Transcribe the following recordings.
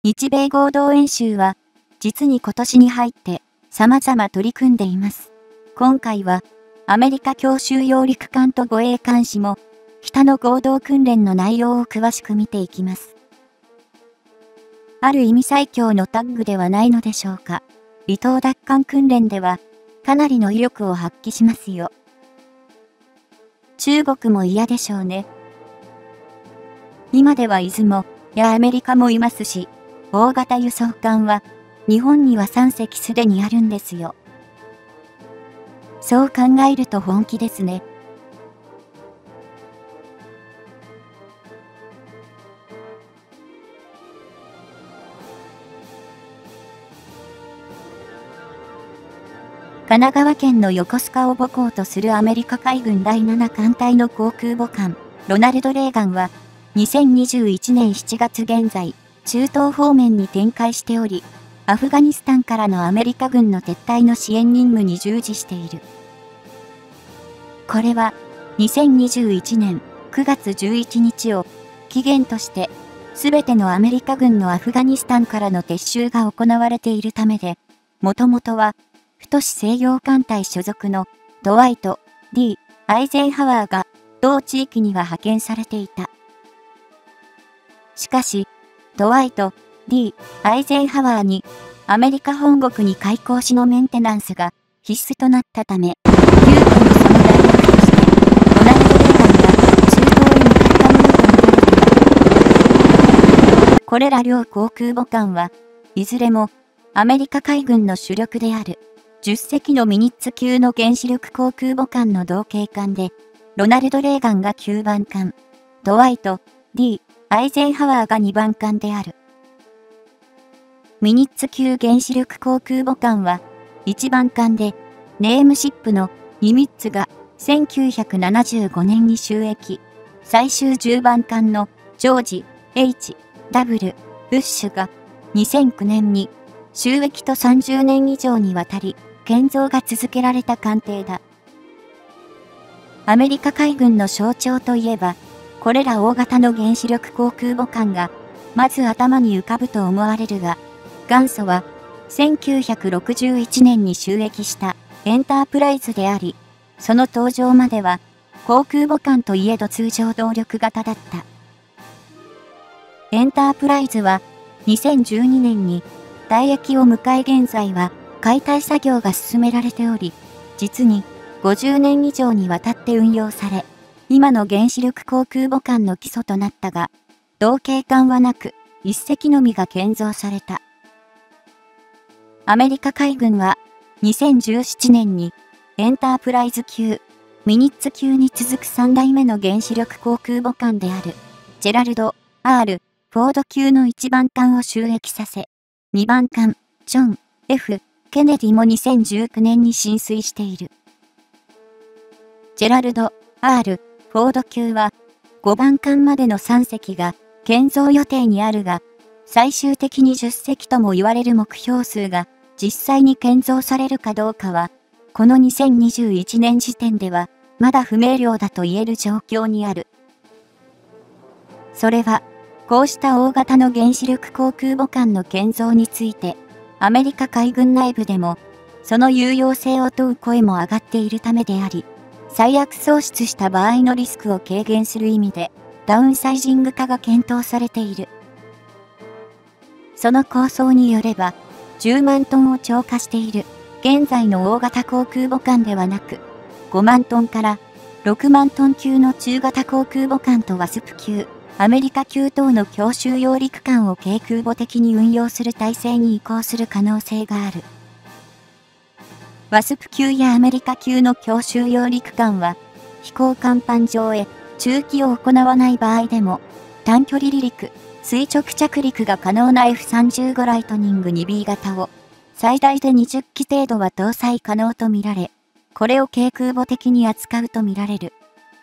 日米合同演習は、実に今年に入って様々取り組んでいます。今回は、アメリカ強襲揚陸艦と護衛艦士も、北の合同訓練の内容を詳しく見ていきます。ある意味最強のタッグではないのでしょうか。離島奪還訓練では、かなりの威力を発揮しますよ。中国も嫌でしょうね。今では出雲やアメリカもいますし、大型輸送艦は日本には3隻すでにあるんですよ。そう考えると本気ですね。神奈川県の横須賀を母港とするアメリカ海軍第7艦隊の航空母艦、ロナルド・レーガンは、2021年7月現在、中東方面に展開しており、アフガニスタンからのアメリカ軍の撤退の支援任務に従事している。これは、2021年9月11日を期限として、すべてのアメリカ軍のアフガニスタンからの撤収が行われているためで、もともとは、太西洋艦隊所属のドワイト・ D ・アイゼンハワーが同地域には派遣されていた。しかし、ドワイト・ D ・アイゼンハワーにアメリカ本国に開港しのメンテナンスが必須となったため、急遽のその代役として、ロナルド・レーガンが中東へ向かったものと見られている。これら両航空母艦はいずれもアメリカ海軍の主力である。10隻のミニッツ級の原子力航空母艦の同型艦で、ロナルド・レーガンが9番艦、ドワイト・ D ・アイゼンハワーが2番艦である。ミニッツ級原子力航空母艦は、1番艦で、ネームシップのニミッツが1975年に就役、最終10番艦のジョージ・ H ・W ・ブッシュが2009年に就役と30年以上にわたり、建造が続けられた艦艇だ。アメリカ海軍の象徴といえば、これら大型の原子力航空母艦が、まず頭に浮かぶと思われるが、元祖は、1961年に就役したエンタープライズであり、その登場までは、航空母艦といえど通常動力型だった。エンタープライズは、2012年に、退役を迎え現在は、解体作業が進められており、実に50年以上にわたって運用され、今の原子力航空母艦の基礎となったが、同型艦はなく、1隻のみが建造された。アメリカ海軍は、2017年に、エンタープライズ級、ミニッツ級に続く3代目の原子力航空母艦である、ジェラルド・ R ・フォード級の1番艦を就役させ、2番艦、ジョン・ F ・ケネディも2019年に進水している。ジェラルド・ R ・フォード級は、5番艦までの3隻が建造予定にあるが、最終的に10隻とも言われる目標数が実際に建造されるかどうかは、この2021年時点ではまだ不明瞭だと言える状況にある。それは、こうした大型の原子力航空母艦の建造について、アメリカ海軍内部でも、その有用性を問う声も上がっているためであり、最悪喪失した場合のリスクを軽減する意味で、ダウンサイジング化が検討されている。その構想によれば、10万トンを超過している、現在の大型航空母艦ではなく、5万トンから6万トン級の中型航空母艦とワスプ級、アメリカ級等の強襲揚陸艦を軽空母的に運用する体制に移行する可能性がある。ワスプ級やアメリカ級の強襲揚陸艦は、飛行甲板上へ駐機を行わない場合でも、短距離離陸、垂直着陸が可能な F-35 ライトニング 2B 型を、最大で20機程度は搭載可能とみられ、これを軽空母的に扱うとみられる。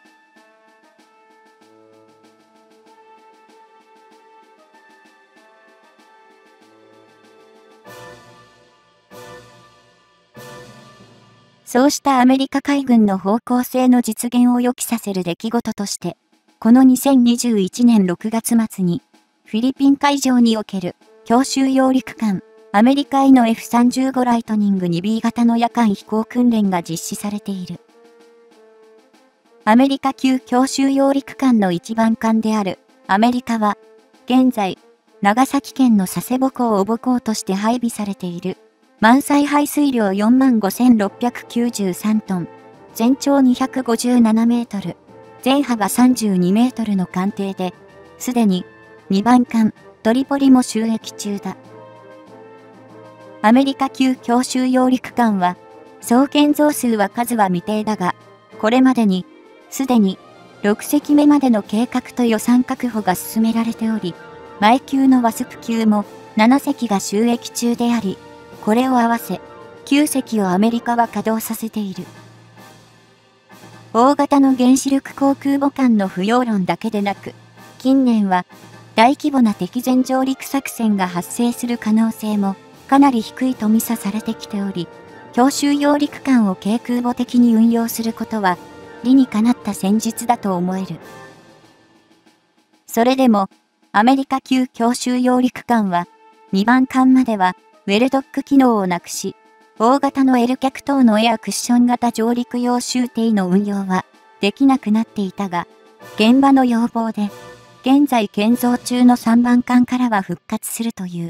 そうしたアメリカ海軍の方向性の実現を予期させる出来事として、この2021年6月末に、フィリピン海上における強襲揚陸艦、アメリカへの F-35 ライトニング 2B 型の夜間飛行訓練が実施されている。アメリカ級強襲揚陸艦の一番艦であるアメリカは、現在、長崎県の佐世保港を母港として配備されている、満載排水量45,693トン、全長257メートル、全幅32メートルの艦艇で、すでに2番艦トリポリも就役中だ。アメリカ級強襲揚陸艦は、総建造数は数は未定だが、これまでに、すでに6隻目までの計画と予算確保が進められており、前級のワスプ級も7隻が就役中であり、これを合わせ9隻をアメリカは稼働させている。大型の原子力航空母艦の不要論だけでなく、近年は大規模な敵前上陸作戦が発生する可能性もかなり低いと見さされてきており、強襲揚陸艦を軽空母的に運用することは理にかなった戦術だと思える。それでも、アメリカ級強襲揚陸艦は、2番艦まではウェルドック機能をなくし、大型の L 脚等のエアクッション型上陸用舟艇の運用はできなくなっていたが、現場の要望で、現在建造中の3番艦からは復活するという。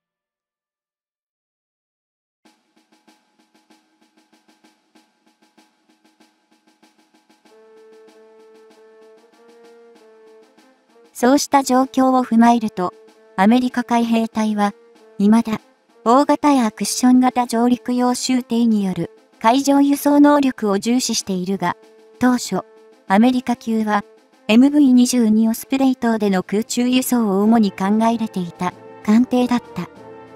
そうした状況を踏まえると、アメリカ海兵隊は、未だ、大型やクッション型上陸用舟艇による海上輸送能力を重視しているが、当初、アメリカ級は、MV-22 オスプレイ等での空中輸送を主に考え入れていた艦艇だった。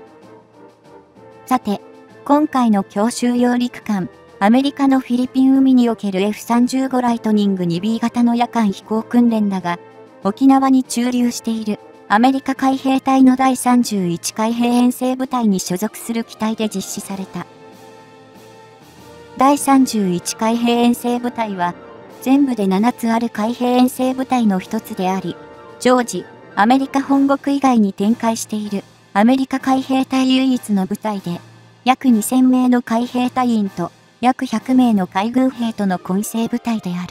さて、今回の強襲揚陸艦、アメリカのフィリピン海における F-35 ライトニング 2B 型の夜間飛行訓練だが、沖縄に駐留しているアメリカ海兵隊の第31海兵遠征部隊に所属する機体で実施された。第31海兵遠征部隊は、全部で7つある海兵遠征部隊の一つであり、常時、アメリカ本国以外に展開しているアメリカ海兵隊唯一の部隊で、約2000名の海兵隊員と約100名の海軍兵との混成部隊である。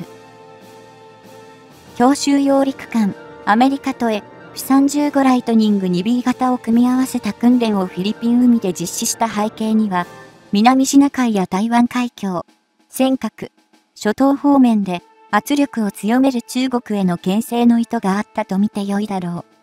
強襲揚陸艦、アメリカと F-35 ライトニング 2B 型を組み合わせた訓練をフィリピン海で実施した背景には、南シナ海や台湾海峡、尖閣、諸島方面で圧力を強める中国への牽制の意図があったと見てよいだろう。